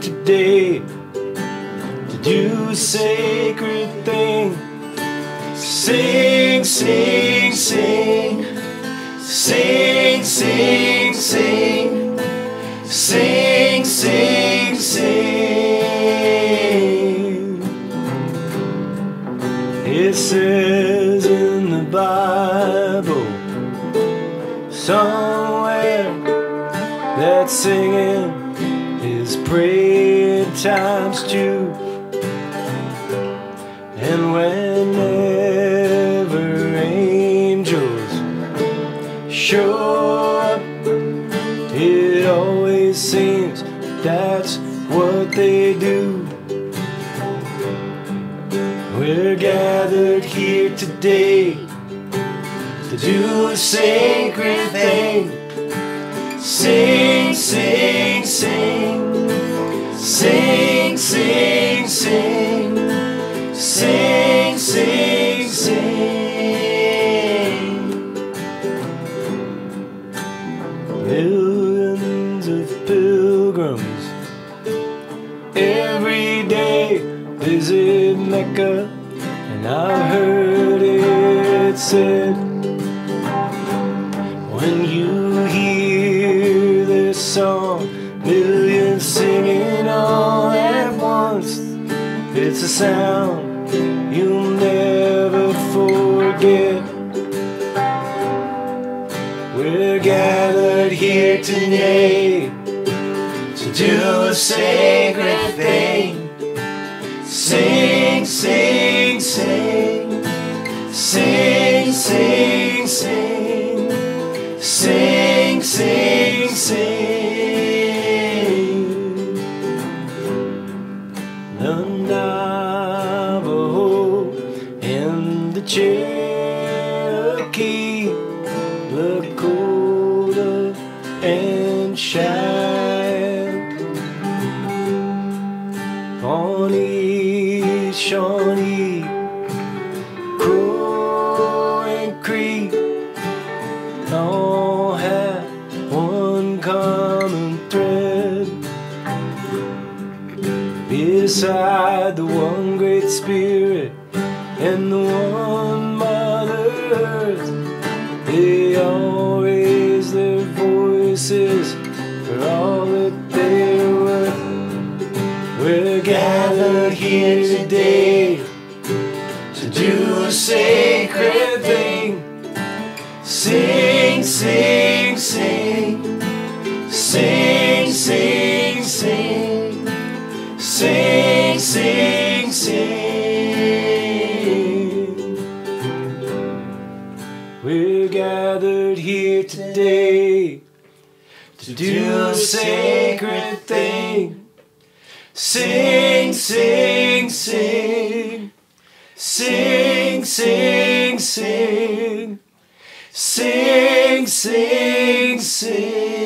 today to do a sacred thing. Sing, sing, sing, sing, sing, sing, sing, sing, sing. It says in the Bible somewhere that singing is praying times two. And whenever angels show up, it always seems that's what they do. We're gathered here today to do a sacred thing. Sing, sing, sing, sing, sing, sing, sing, sing, sing. Millions of pilgrims every day visit Mecca, and I've heard it said, when you hear this song, millions singing all at once, it's a sound you'll never forget. We're gathered here today to do a sacred thing. Sing, sing, sing, sing, sing, sing, sing, sing, sing. The Navajo and the Cherokee, Lakota and Cheyenne, Pawnee, Shawnee, Crow and Cree, all have one common thread. Beside the one great spirit and the one Mother Earth, they all raise their voices for all that they're worth. We're gathered here today to do a sacred thing. Sing, sing, sing, sing, sing, sing, sing, sing, sing. We're gathered here today to do a sacred thing. Sing, sing, sing, sing, sing, sing, sing, sing, sing.